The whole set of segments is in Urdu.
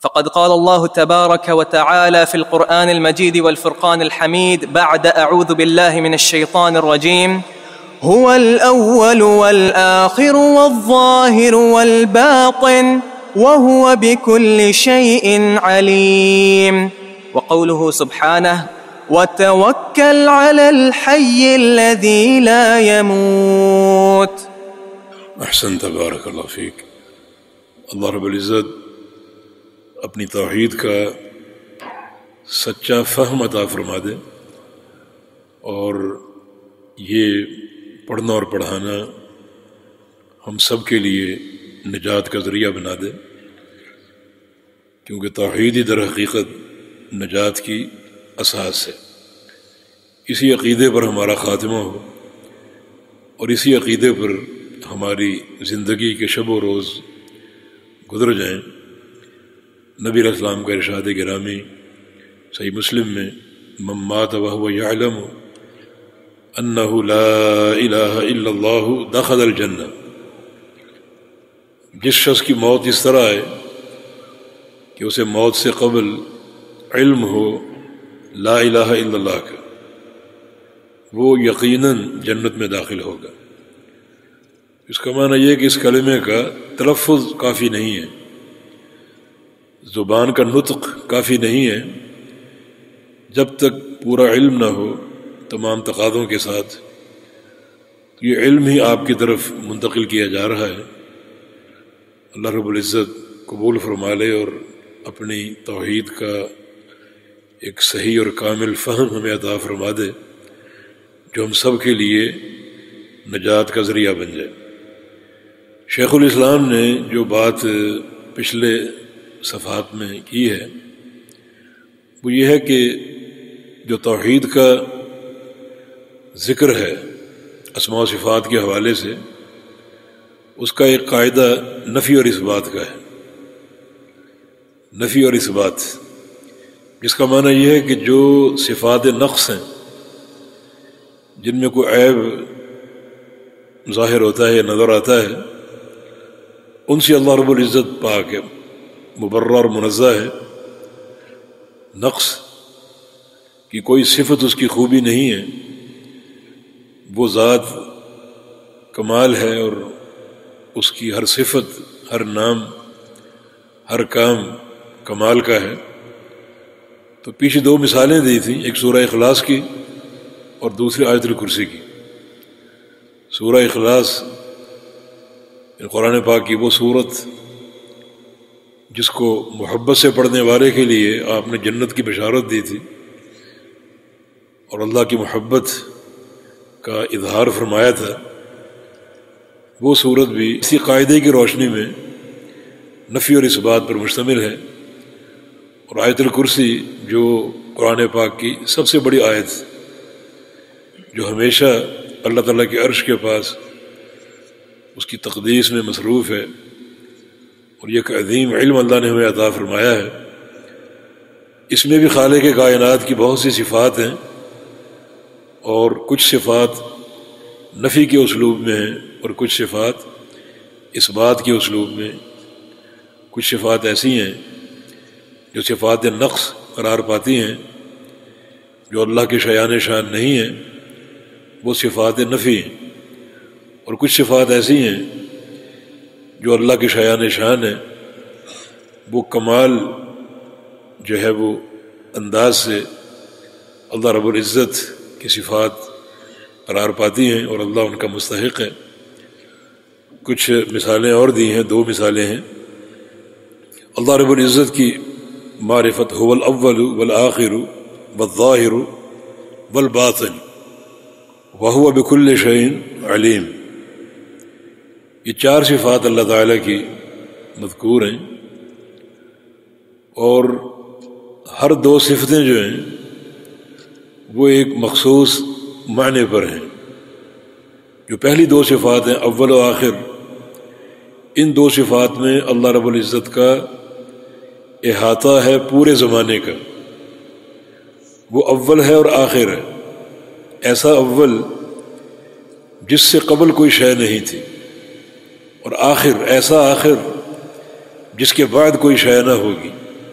فقد قال الله تبارك وتعالى في القرآن المجيد والفرقان الحميد بعد أعوذ بالله من الشيطان الرجيم: هو الأول والآخر والظاهر والباطن وهو بكل شيء عليم. وقوله سبحانه: وتوكل على الحي الذي لا يموت. احسن، تبارک اللہ فیک۔ اللہ رب العزت اپنی توحید کا سچا فہم عطا فرما دے اور یہ پڑھنا اور پڑھانا ہم سب کے لیے نجات کا ذریعہ بنا دے، کیونکہ توحید ہی در حقیقت نجات کی اساس ہے۔ اسی عقیدے پر ہمارا خاتمہ ہو اور اسی عقیدے پر ہماری زندگی کے شب و روز گزر جائیں۔ نبی علیہ السلام کا ارشاد گرامی صحیح مسلم میں: من مات وهو يعلم انه لا الہ الا اللہ دخل الجنہ۔ جس شخص کی موت اس طرح ہے کہ اسے موت سے قبل علم ہو لا الہ الا اللہ کا، وہ یقیناً جنت میں داخل ہوگا۔ اس کا معنی یہ کہ اس کلمے کا تلفظ کافی نہیں ہے، زبان کا نطق کافی نہیں ہے، جب تک پورا علم نہ ہو تمام تقاضوں کے ساتھ۔ یہ علم ہی آپ کی طرف منتقل کیا جا رہا ہے۔ اللہ رب العزت قبول فرما لے اور اپنی توحید کا ایک صحیح اور کامل فہم ہمیں عطا فرما دے، جو ہم سب کے لیے نجات کا ذریعہ بن جائے۔ شیخ الاسلام نے جو بات پچھلے صفحات میں کی ہے وہ یہ ہے کہ جو توحید کا ذکر ہے اسماء و صفات کے حوالے سے، اس کا ایک قاعدہ نفی اور اثبات کا ہے۔ نفی اور اثبات، جس کا معنی یہ ہے کہ جو صفات نقص ہیں، جن میں کوئی عیب ظاہر ہوتا ہے یا نظر آتا ہے، ان سے اللہ رب العزت پاک ہے، مبرر اور منزہ ہے۔ نقص کی کوئی صفت اس کی خوبی نہیں ہے، وہ ذات کمال ہے اور اس کی ہر صفت، ہر نام، ہر کام کمال کا ہے۔ تو پیچھے دو مثالیں دی تھیں، ایک سورہ اخلاص کی اور دوسری آیت الکرسی کی۔ سورہ اخلاص قرآن پاک کی وہ صورت جس کو محبت سے پڑھنے والے کے لیے آپ نے جنت کی بشارت دی تھی اور اللہ کی محبت کا اظہار فرمایا تھا۔ وہ صورت بھی اسی قاعدے کی روشنی میں نفی اور اثبات پر مشتمل ہے، اور آیت الکرسی جو قرآن پاک کی سب سے بڑی آیت، جو ہمیشہ اللہ تعالیٰ کے عرش کے پاس اس کی تقدیس میں مصروف ہے، اور یہ ایک عظیم علم اللہ نے ہمیں عطا فرمایا ہے۔ اس میں بھی خالق کائنات کی بہت سی صفات ہیں، اور کچھ صفات نفی کے اسلوب میں ہیں اور کچھ صفات اثبات کے اسلوب میں۔ کچھ صفات ایسی ہیں جو صفات نقص قرار پاتی ہیں، جو اللہ کے شایان شان نہیں ہیں، وہ صفات نفی ہیں، اور کچھ صفات ایسی ہیں جو اللہ کے شایان شان ہیں، وہ کمال جو ہے وہ انداز سے اللہ رب العزت کی صفات قرار پاتی ہیں اور اللہ ان کا مستحق ہے۔ کچھ مثالیں اور دی ہیں، دو مثالیں ہیں۔ اللہ رب العزت کی معرفت هو الاول والآخر والظاہر والباطن وهو بكل شيء علیم۔ یہ چار صفات اللہ تعالیٰ کی مذکور ہیں، اور ہر دو صفتیں جو ہیں وہ ایک مخصوص معنی پر ہیں۔ جو پہلی دو صفات ہیں اول و آخر، ان دو صفات میں اللہ رب العزت کا احاطہ ہے پورے زمانے کا۔ وہ اول ہے اور آخر ہے، ایسا اول جس سے قبل کوئی شے نہیں تھی، اور آخر ایسا آخر جس کے بعد کوئی شے نہ ہوگی۔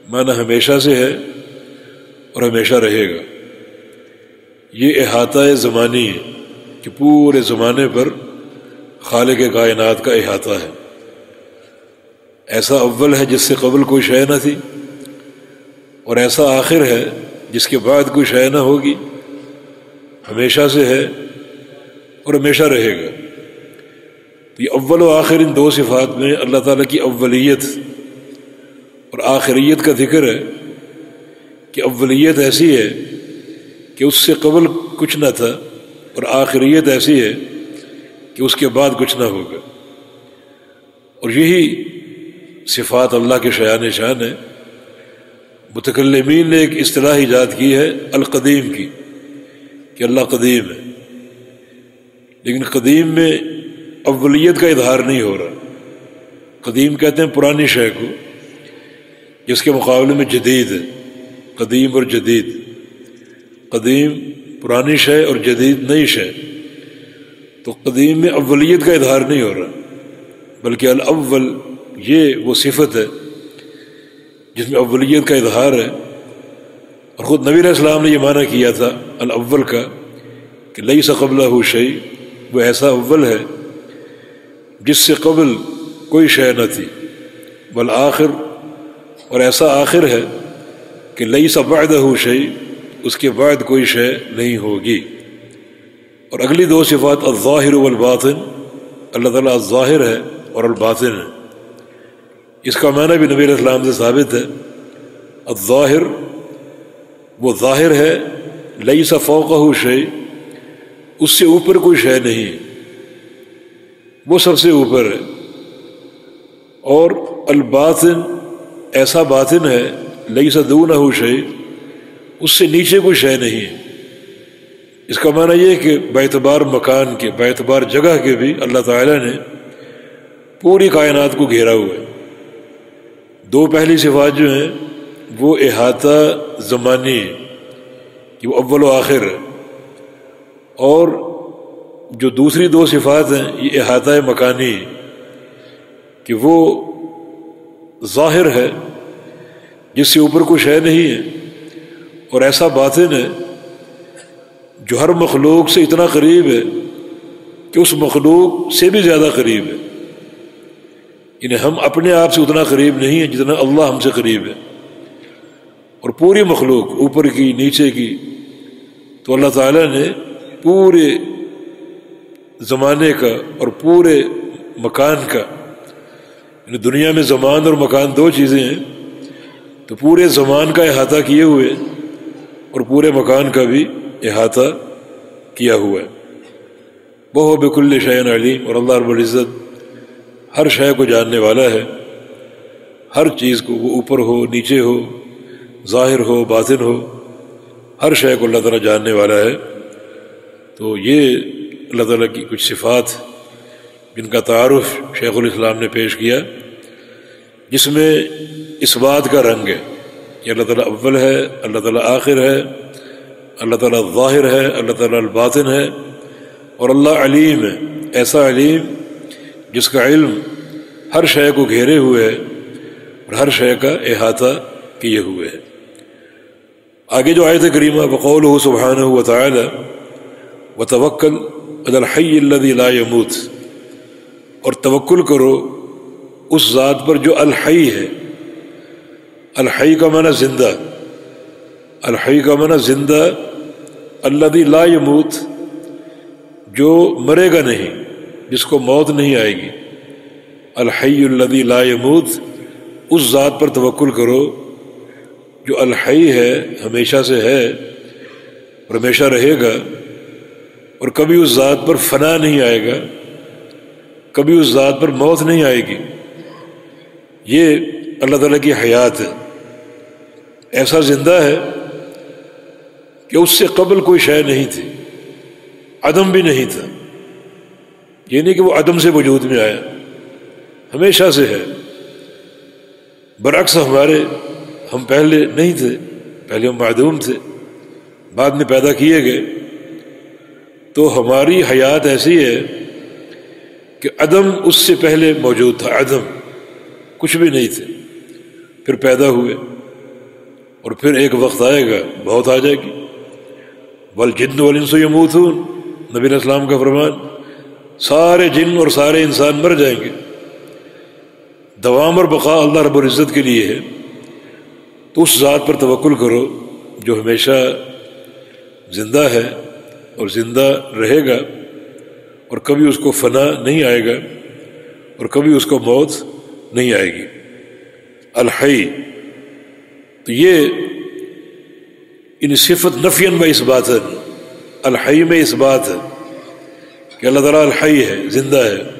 معنی ہمیشہ سے ہے اور ہمیشہ رہے گا۔ یہ احاطہ زمانی ہے کہ پورے زمانے پر خالق کائنات کا احاطہ ہے۔ ایسا اول ہے جس سے قبل کوئی شے نہ تھی، اور ایسا آخر ہے جس کے بعد کوئی شے نہ ہوگی، ہمیشہ سے ہے اور ہمیشہ رہے گا۔ تو یہ اول و آخر ان دو صفات میں اللہ تعالیٰ کی اولیت اور آخریت کا ذکر ہے کہ اولیت ایسی ہے کہ اس سے قبل کچھ نہ تھا، اور آخریت ایسی ہے کہ اس کے بعد کچھ نہ ہوگا۔ اور یہی صفات اللہ کے شایان شان ہے۔ متکلمین نے ایک اصطلاح ایجاد کی ہے القدیم کی، کہ اللہ قدیم ہے، لیکن قدیم میں اولیت کا اظہار نہیں ہو رہا۔ قدیم کہتے ہیں پرانی شے کو، جس کے مقابلے میں جدید ہے۔ قدیم اور جدید، قدیم پرانی شے اور جدید نئی شے۔ تو قدیم میں اولیت کا اظہار نہیں ہو رہا، بلکہ الاول یہ وہ صفت ہے جس میں اولیت کا اظہار ہے۔ اور خود نبی علیہ السلام نے یہ معنی کیا تھا الاول کا کہ لیس قبلہ شیء، وہ ایسا اول ہے جس سے قبل کوئی شے نہ تھی، والآخر، اور ایسا آخر ہے کہ لیس بعدہ شیء، اس کے بعد کوئی شے نہیں ہوگی۔ اور اگلی دو صفات الظاہر والباطن، اللہ تعالیٰ الظاہر ہے اور الباطن ہے۔ اس کا معنی بھی نبی علیہ السلام سے ثابت ہے۔ الظاہر، وہ ظاہر ہے، لیس فوقہ شیء، اس سے اوپر کوئی شے نہیں ہے، وہ سب سے اوپر ہے۔ اور الباطن، ایسا باطن ہے، لیس دونہ شیء، اس سے نیچے کوئی شے نہیں ہے۔ اس کا معنی یہ کہ باعتبار مکان کے، باعتبار جگہ کے بھی اللہ تعالیٰ نے پوری کائنات کو گھیرا ہوا ہے۔ دو پہلی صفات جو ہیں وہ احاطہ زمانی ہے کہ وہ اول و آخر ہے، اور جو دوسری دو صفات ہیں یہ احاطہ مکانی ہے کہ وہ ظاہر ہے جس سے اوپر کوئی شے نہیں ہے، اور ایسا باطن ہے جو ہر مخلوق سے اتنا قریب ہے کہ اس مخلوق سے بھی زیادہ قریب ہے۔ یعنی ہم اپنے آپ سے اتنا قریب نہیں ہیں جتنا اللہ ہم سے قریب ہے، اور پوری مخلوق اوپر کی نیچے کی۔ تو اللہ تعالیٰ نے پورے زمانے کا اور پورے مکان کا، یعنی دنیا میں زمان اور مکان دو چیزیں ہیں، تو پورے زمان کا احاطہ کیے ہوئے اور پورے مکان کا بھی احاطہ کیا ہوا ہے۔ وَهُوَ بِكُلِّ شَيْءٍ عَلِيمٌ، اور اللہ رب العزت ہر شے کو جاننے والا ہے، ہر چیز کو، وہ اوپر ہو نیچے ہو، ظاہر ہو باطن ہو، ہر شے کو اللہ تعالیٰ جاننے والا ہے۔ تو یہ اللہ تعالیٰ کی کچھ صفات جن کا تعارف شیخ الاسلام نے پیش کیا، جس میں اس بات کا رنگ ہے کہ اللہ تعالیٰ اول ہے، اللہ تعالیٰ آخر ہے، اللہ تعالیٰ ظاہر ہے، اللہ تعالیٰ الباطن ہے، اور اللہ علیم ہے، ایسا علیم جس کا علم ہر شے کو گھیرے ہوئے ہے اور ہر شے کا احاطہ کیے ہوئے ہے۔ آگے جو آیت کریمہ وقولہ سبحانہ وتعالی وتوکل علی الحی الذی لا یموت، اور توکل کرو اس ذات پر جو الحی ہے۔ الحی کا معنی زندہ، الحی کا معنی زندہ، الذی لا یموت، جو مرے گا نہیں، جس کو موت نہیں آئے گی۔ الحی الذی لا یموت، اس ذات پر توکل کرو جو الحی ہے، ہمیشہ سے ہے اور ہمیشہ رہے گا، اور کبھی اس ذات پر فنا نہیں آئے گا، کبھی اس ذات پر موت نہیں آئے گی۔ یہ اللہ تعالیٰ کی حیات ہے، ایسا زندہ ہے کہ اس سے قبل کوئی شے نہیں تھی، عدم بھی نہیں تھا۔ یہ نہیں کہ وہ عدم سے وجود میں آیا، ہمیشہ سے ہے۔ برعکس ہمارے، ہم پہلے نہیں تھے، پہلے ہم معدوم تھے، بعد میں پیدا کیے گئے۔ تو ہماری حیات ایسی ہے کہ عدم اس سے پہلے موجود تھا، عدم، کچھ بھی نہیں تھے، پھر پیدا ہوئے، اور پھر ایک وقت آئے گا موت آ جائے گی. والجن والانس یموتون، نبی علیہ السلام کا فرمان، سارے جن اور سارے انسان مر جائیں گے. دوام اور بقا اللہ رب العزت کے لیے ہے. تو اس ذات پر توکل کرو جو ہمیشہ زندہ ہے اور زندہ رہے گا، اور کبھی اس کو فنا نہیں آئے گا اور کبھی اس کو موت نہیں آئے گی. الحی، تو یہ ان صفت نفین و اثباتن، الحی میں اس بات ہے کہ اللہ تعالیٰ الحی ہے، زندہ ہے.